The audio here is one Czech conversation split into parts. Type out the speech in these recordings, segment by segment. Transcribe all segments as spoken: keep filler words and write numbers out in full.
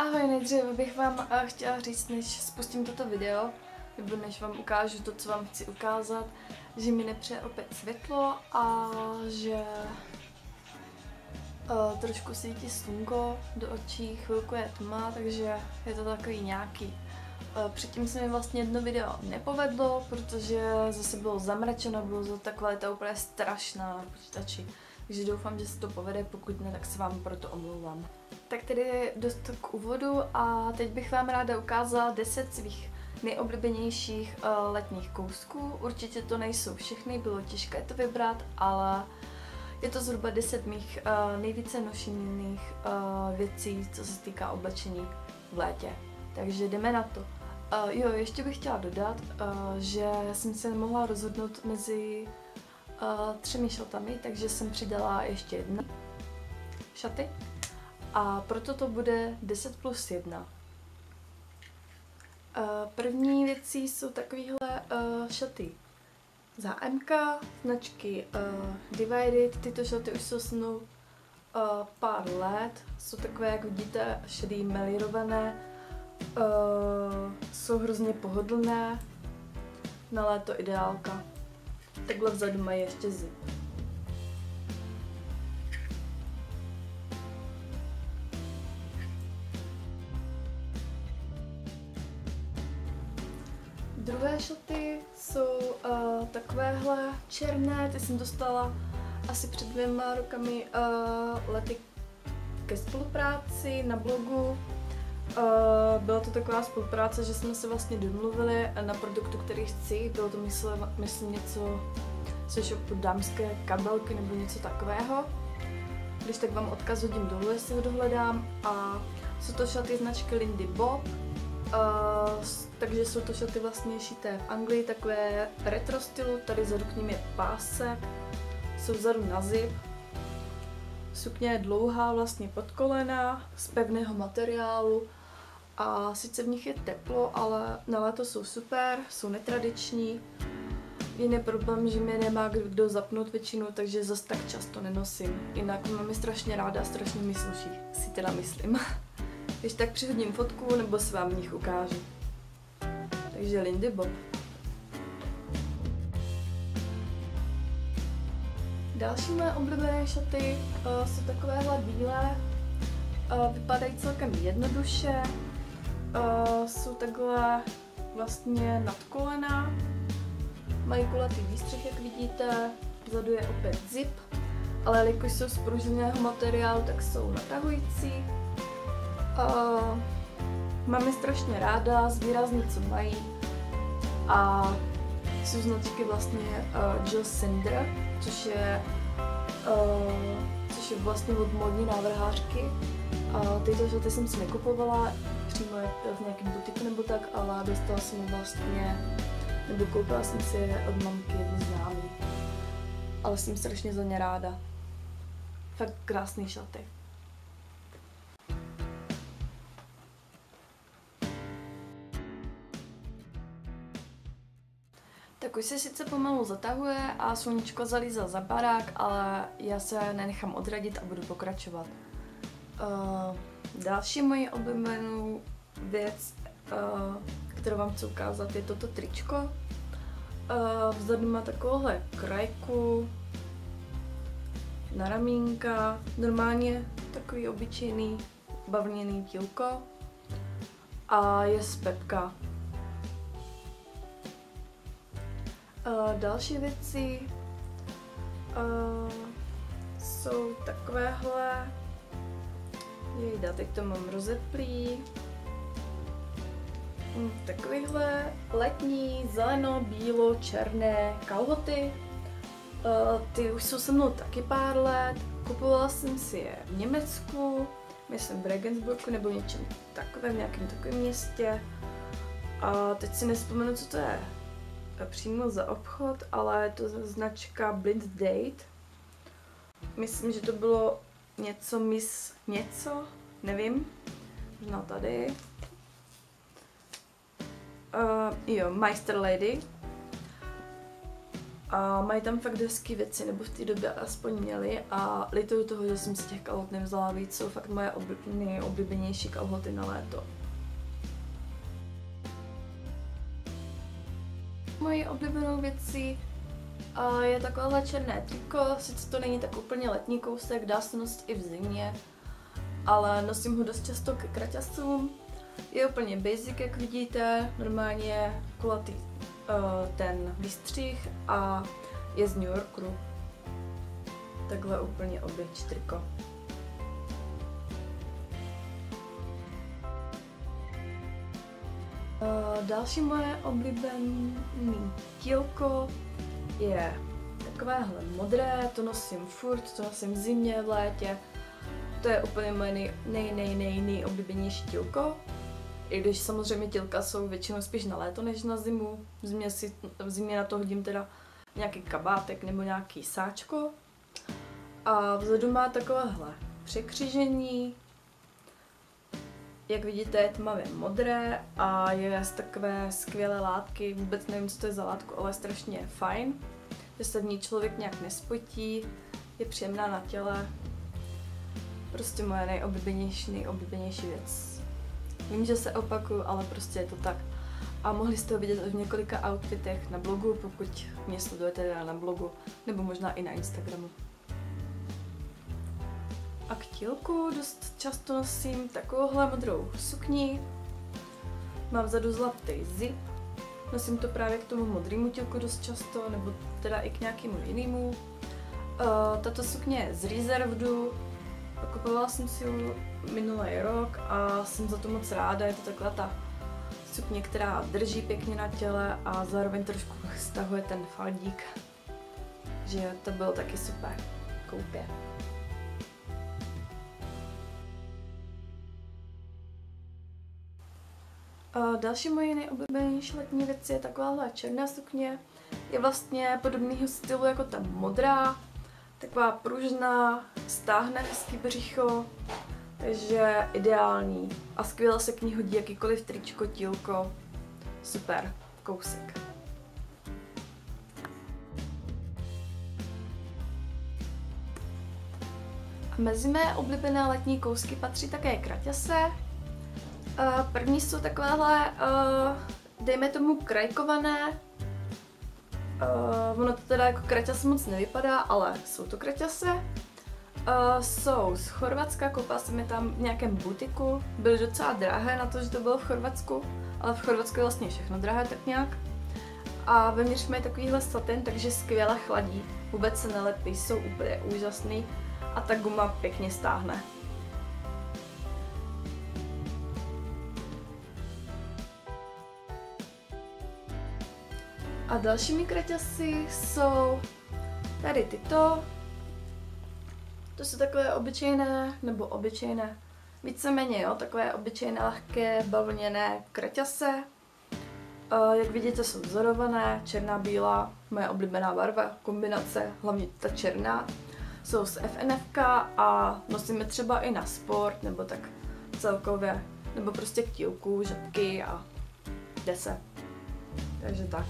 Ahoj, nejdříve bych vám chtěla říct, než spustím toto video, nebo než vám ukážu to, co vám chci ukázat, že mi nepřeje opět světlo a že uh, trošku svítí slunko do očí, chvilku je tma, takže je to takový nějaký. Uh, předtím se mi vlastně jedno video nepovedlo, protože zase bylo zamračeno, bylo to ta kvalita úplně strašná na počítači. Takže doufám, že se to povede, pokud ne, tak se vám proto omlouvám. Tak tedy dost k úvodu a teď bych vám ráda ukázala deset svých nejoblíbenějších uh, letních kousků. Určitě to nejsou všechny, bylo těžké to vybrat, ale je to zhruba deset mých uh, nejvíce nošených uh, věcí, co se týká oblečení v létě. Takže jdeme na to. Uh, jo, ještě bych chtěla dodat, uh, že jsem se nemohla rozhodnout mezi uh, třemi šatami, takže jsem přidala ještě jedna šaty. A proto to bude deset plus jedna. První věcí jsou takovéhle uh, šaty za M K, značky uh, Divided. Tyto šaty už jsou se mnou uh, pár let. Jsou takové, jak vidíte, šedý melírované. Uh, jsou hrozně pohodlné. Na léto ideálka. Takhle vzadu mají ještě zip. Druhé šaty jsou uh, takovéhle černé, ty jsem dostala asi před dvěma rokami uh, lety ke spolupráci na blogu. Uh, byla to taková spolupráce, že jsme se vlastně domluvili na produktu, který chci. Bylo to myslím, myslím něco ze shopu dámské kabelky nebo něco takového. Když tak vám odkaz hodím dolů, jestli ho dohledám. A jsou to šaty značky Lindy Bob. Uh, takže jsou to šaty vlastně šité v Anglii, takové retro stylu, tady vzadu k nim je pásek, jsou vzadu na zip. Sukně je dlouhá, vlastně pod kolena, z pevného materiálu a sice v nich je teplo, ale na léto jsou super, jsou netradiční. Jiný problém, že mě nemá kdo zapnout většinu, takže zase tak často nenosím. Jinak mám je strašně ráda, strašně mi sluší, si teda myslím. Když tak přihodím fotku, nebo se vám v nich ukážu. Takže Lindy Bob. Další moje oblíbené šaty uh, jsou takovéhle bílé. Uh, vypadají celkem jednoduše. Uh, jsou takhle vlastně nad kolena. Mají kulatý výstřih, jak vidíte. Vzadu je opět zip. Ale jelikož jsou z pružného materiálu, tak jsou natahující. Uh, mám je strašně ráda, zvýrazní, co mají. A jsou značky vlastně uh, Jill Sander, což je, uh, což je vlastně od módní návrhářky. A tyto šaty jsem si nekupovala přímo v nějakém butiku nebo tak, ale dostala jsem je vlastně, nebo koupila jsem si je od mamky jedny známý. Ale jsem strašně za ně ráda. Fakt krásný šaty. Tak už se sice pomalu zatahuje a sluníčko zalízá za barák, ale já se nenechám odradit a budu pokračovat. Uh, další moji oblíbenou věc, uh, kterou vám chci ukázat, je toto tričko. Uh, vzadu má takovouhle krajku na ramínka, normálně takový obyčejný bavlněný tílko a je z Pepka. Uh, další věci uh, jsou takovéhle, jejda, teď to mám rozeplý, um, takovéhle letní zeleno, bílo, černé kalhoty. Uh, ty už jsou se mnou taky pár let, kupovala jsem si je v Německu, myslím v Regensburgu nebo něčem takovém, nějakém takovém městě. A teď si nespomenu, co to je přímo za obchod, ale je to značka Blind Date. Myslím, že to bylo něco Miss něco, nevím, možná tady. Uh, jo, Meister Lady. A mají tam fakt hezké věci, nebo v té době aspoň měli a lituju toho, že jsem si těch kalhot nevzala víc, jsou fakt moje nejoblíbenější kalhoty na léto. Mojí oblíbenou věcí je takovéhle černé triko, sice to není tak úplně letní kousek, dá se nosit i v zimě, ale nosím ho dost často ke kraťasům. Je úplně basic, jak vidíte, normálně je kulatý uh, ten výstřih a je z New Yorku. Takhle úplně obyč triko. Uh, další moje oblíbené tílko je takovéhle modré, to nosím furt, to nosím v zimě, v létě. To je úplně moje nej, nej, nej, nej, nejoblíbenější tílko. I když samozřejmě tílka jsou většinou spíš na léto než na zimu. V zimě, si, v zimě na to hodím teda nějaký kabátek nebo nějaký sáčko. A vzadu má takovéhle překřížení. Jak vidíte, je tmavě modré a je z takové skvělé látky. Vůbec nevím, co to je za látku, ale je strašně fajn. Že se v ní člověk nějak nespotí, je příjemná na těle. Prostě moje nejoblíbenější, nejoblíbenější věc. Vím, že se opakuju, ale prostě je to tak. A mohli jste ho vidět v několika outfitech na blogu, pokud mě sledujete teda na blogu, nebo možná i na Instagramu. A k tílku dost často nosím takovouhle modrou sukni. Mám vzadu zlatý zip. Nosím to právě k tomu modrému tílku dost často, nebo teda i k nějakému jinému. Uh, tato sukně je z Reservedu. Kupovala jsem si ji minulý rok a jsem za to moc ráda. Je to taková ta sukně, která drží pěkně na těle a zároveň trošku stahuje ten faldík. Že to bylo taky super koupě. A další moje nejoblíbenější letní věc je takováhle černá sukně. Je vlastně podobného stylu jako ta modrá. Taková pružná, stáhne hezký břicho, takže ideální. A skvěle se k ní hodí jakýkoliv tričko, tílko. Super kousek. A mezi mé oblíbené letní kousky patří také kraťase. První jsou takovéhle, dejme tomu, krajkované. Uh, ono to teda jako kraťase moc nevypadá, ale jsou to kraťase. Uh, jsou z Chorvatska, koupila jsem je tam v nějakém butiku. Byly docela drahé na to, že to bylo v Chorvatsku, ale v Chorvatsku je vlastně všechno drahé tak nějak. A vevnitř mají takovýhle satin, takže skvěle chladí. Vůbec se nelepí, jsou úplně úžasný a ta guma pěkně stáhne. A dalšími kraťasy jsou tady tyto. To jsou takové obyčejné, nebo obyčejné, víceméně jo, takové obyčejné, lehké, bavlněné kraťase. Jak vidíte, jsou vzorované, černá, bílá, moje oblíbená barva, kombinace, hlavně ta černá. Jsou z F N F ka a nosíme třeba i na sport, nebo tak celkově, nebo prostě k tílku, žabky a jde se. Takže tak.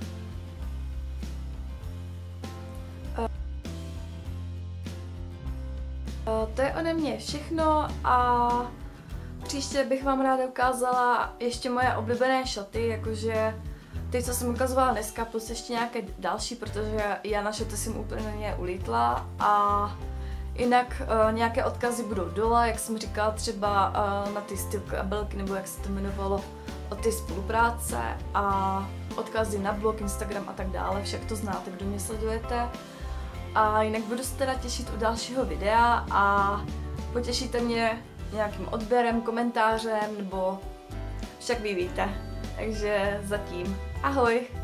To je ode mě všechno a příště bych vám ráda ukázala ještě moje oblíbené šaty, jakože ty, co jsem ukazovala dneska, plus ještě nějaké další, protože já na šaty jsem úplně ulítla a jinak uh, nějaké odkazy budou dole, jak jsem říkala, třeba uh, na ty styl kabelky, nebo jak se to jmenovalo, od ty spolupráce a odkazy na blog, Instagram a tak dále, však to znáte, kdo mě sledujete. A jinak budu se teda těšit u dalšího videa a potěšíte mě nějakým odběrem, komentářem, nebo však vy víte. Takže zatím ahoj!